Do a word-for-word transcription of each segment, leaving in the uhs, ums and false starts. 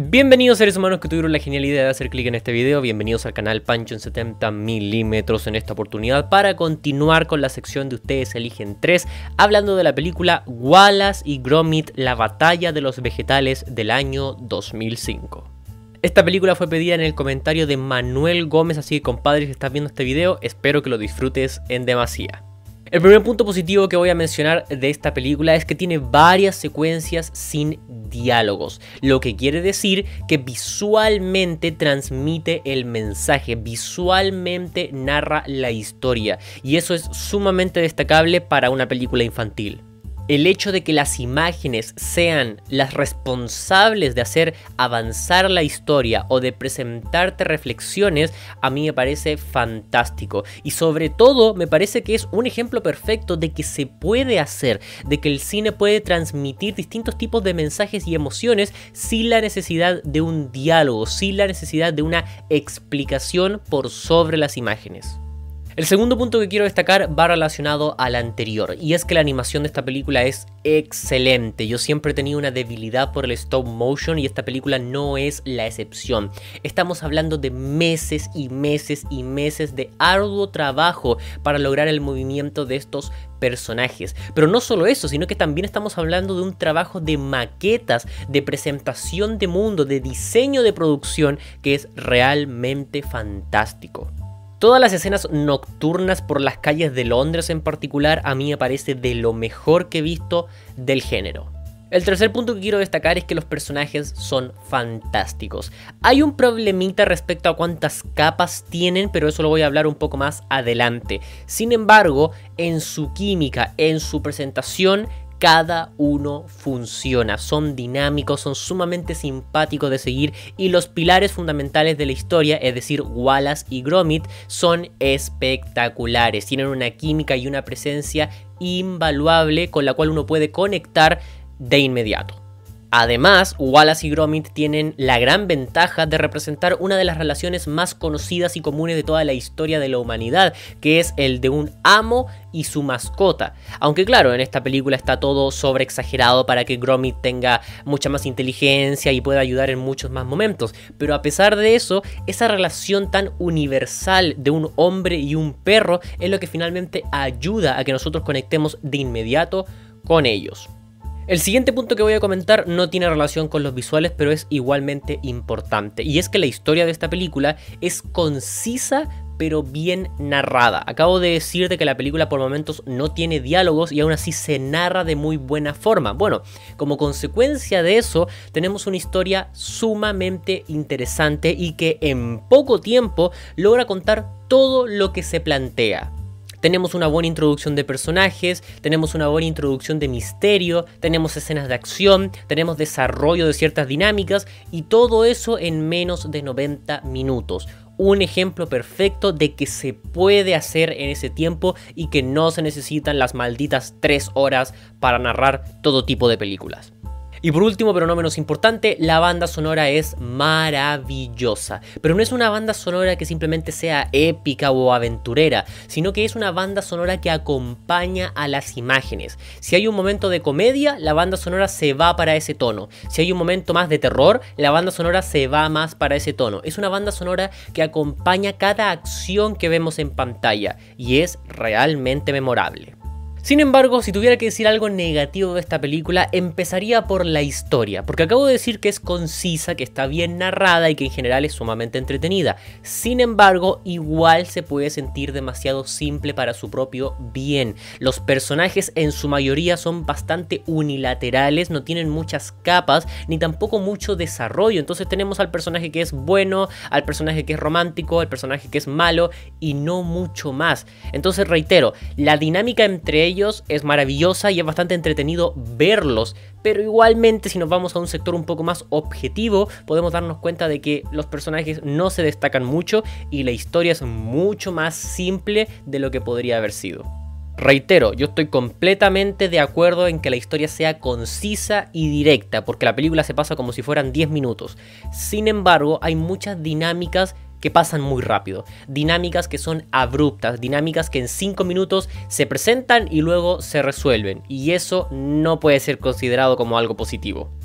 Bienvenidos seres humanos que tuvieron la genial idea de hacer clic en este video, bienvenidos al canal Pancho en setenta milímetros en esta oportunidad para continuar con la sección de Ustedes Eligen tres, hablando de la película Wallace y Gromit, la batalla de los vegetales del año dos mil cinco. Esta película fue pedida en el comentario de Manuel Gómez, así que compadre, si estás viendo este video, espero que lo disfrutes en demasía. El primer punto positivo que voy a mencionar de esta película es que tiene varias secuencias sin diálogos, lo que quiere decir que visualmente transmite el mensaje, visualmente narra la historia, y eso es sumamente destacable para una película infantil. El hecho de que las imágenes sean las responsables de hacer avanzar la historia o de presentarte reflexiones, a mí me parece fantástico. Y sobre todo me parece que es un ejemplo perfecto de que se puede hacer, de que el cine puede transmitir distintos tipos de mensajes y emociones sin la necesidad de un diálogo, sin la necesidad de una explicación por sobre las imágenes. El segundo punto que quiero destacar va relacionado al anterior, y es que la animación de esta película es excelente. Yo siempre he tenido una debilidad por el stop motion y esta película no es la excepción. Estamos hablando de meses y meses y meses de arduo trabajo para lograr el movimiento de estos personajes. Pero no solo eso, sino que también estamos hablando de un trabajo de maquetas, de presentación de mundo, de diseño de producción que es realmente fantástico. Todas las escenas nocturnas por las calles de Londres en particular a mí me parece de lo mejor que he visto del género. El tercer punto que quiero destacar es que los personajes son fantásticos. Hay un problemita respecto a cuántas capas tienen, pero eso lo voy a hablar un poco más adelante. Sin embargo, en su química, en su presentación, cada uno funciona, son dinámicos, son sumamente simpáticos de seguir y los pilares fundamentales de la historia, es decir, Wallace y Gromit, son espectaculares. Tienen una química y una presencia invaluable con la cual uno puede conectar de inmediato. Además, Wallace y Gromit tienen la gran ventaja de representar una de las relaciones más conocidas y comunes de toda la historia de la humanidad, que es el de un amo y su mascota. Aunque claro, en esta película está todo sobreexagerado para que Gromit tenga mucha más inteligencia y pueda ayudar en muchos más momentos. Pero a pesar de eso, esa relación tan universal de un hombre y un perro es lo que finalmente ayuda a que nosotros conectemos de inmediato con ellos. El siguiente punto que voy a comentar no tiene relación con los visuales, pero es igualmente importante, y es que la historia de esta película es concisa pero bien narrada. Acabo de decir de que la película por momentos no tiene diálogos y aún así se narra de muy buena forma. Bueno, como consecuencia de eso tenemos una historia sumamente interesante y que en poco tiempo logra contar todo lo que se plantea. Tenemos una buena introducción de personajes, tenemos una buena introducción de misterio, tenemos escenas de acción, tenemos desarrollo de ciertas dinámicas y todo eso en menos de noventa minutos. Un ejemplo perfecto de que se puede hacer en ese tiempo y que no se necesitan las malditas tres horas para narrar todo tipo de películas. Y por último, pero no menos importante, la banda sonora es maravillosa. Pero no es una banda sonora que simplemente sea épica o aventurera, sino que es una banda sonora que acompaña a las imágenes. Si hay un momento de comedia, la banda sonora se va para ese tono. Si hay un momento más de terror, la banda sonora se va más para ese tono. Es una banda sonora que acompaña cada acción que vemos en pantalla y es realmente memorable. Sin embargo, si tuviera que decir algo negativo de esta película, empezaría por la historia, porque acabo de decir que es concisa, que está bien narrada y que en general es sumamente entretenida. Sin embargo, igual se puede sentir demasiado simple para su propio bien. Los personajes en su mayoría son bastante unilaterales, no tienen muchas capas, ni tampoco mucho desarrollo. Entonces tenemos al personaje que es bueno, al personaje que es romántico, al personaje que es malo y no mucho más. Entonces reitero, la dinámica entre ellos es maravillosa y es bastante entretenido verlos, pero igualmente si nos vamos a un sector un poco más objetivo podemos darnos cuenta de que los personajes no se destacan mucho y la historia es mucho más simple de lo que podría haber sido. Reitero, yo estoy completamente de acuerdo en que la historia sea concisa y directa, porque la película se pasa como si fueran diez minutos. Sin embargo, hay muchas dinámicas que pasan muy rápido, dinámicas que son abruptas, dinámicas que en cinco minutos se presentan y luego se resuelven, y eso no puede ser considerado como algo positivo.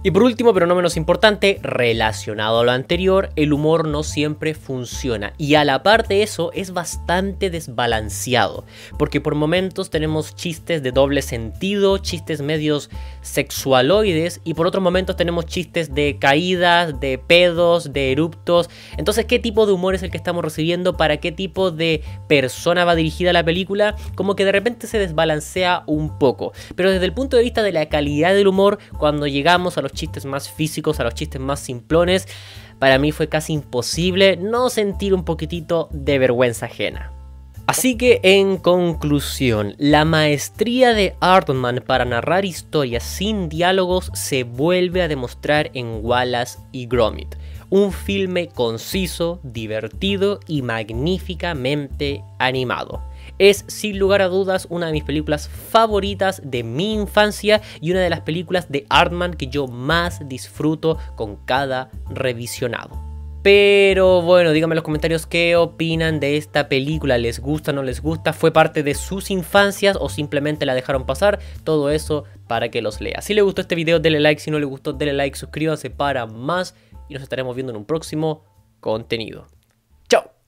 Y por último, pero no menos importante, relacionado a lo anterior, el humor no siempre funciona. Y a la par de eso, es bastante desbalanceado. Porque por momentos tenemos chistes de doble sentido, chistes medios sexualoides. Y por otros momentos tenemos chistes de caídas, de pedos, de eruptos. Entonces, ¿qué tipo de humor es el que estamos recibiendo? ¿Para qué tipo de persona va dirigida la película? Como que de repente se desbalancea un poco. Pero desde el punto de vista de la calidad del humor, cuando llegamos a los chistes más físicos, a los chistes más simplones, para mí fue casi imposible no sentir un poquitito de vergüenza ajena. Así que en conclusión, la maestría de Aardman para narrar historias sin diálogos se vuelve a demostrar en Wallace y Gromit. Un filme conciso, divertido y magníficamente animado. Es sin lugar a dudas una de mis películas favoritas de mi infancia y una de las películas de Aardman que yo más disfruto con cada revisionado. Pero bueno, díganme en los comentarios qué opinan de esta película. ¿Les gusta, no les gusta? ¿Fue parte de sus infancias o simplemente la dejaron pasar? Todo eso para que los lea. Si les gustó este video, denle like. Si no les gustó, denle like, suscríbanse para más. Y nos estaremos viendo en un próximo contenido. ¡Chao!